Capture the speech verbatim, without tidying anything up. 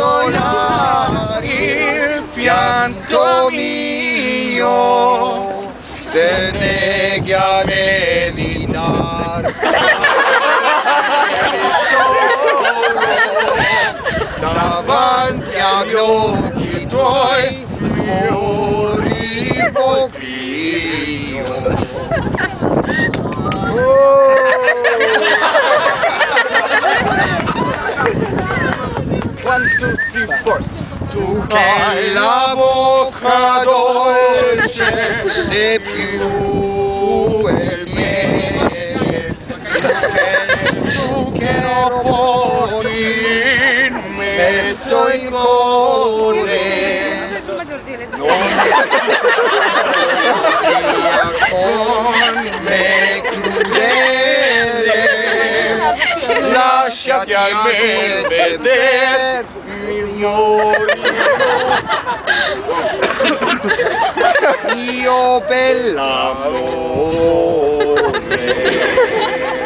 consolare il pianto mio, te neghi ad evitar davanti agli occhi tuoi morivo io. One, two, three, four. Tu che hai la bocca dolce di più e miele, tu che il zucchero porti in mezzo il cuore, non via con me crudele, lasciati almeno vedere mio bell'amore.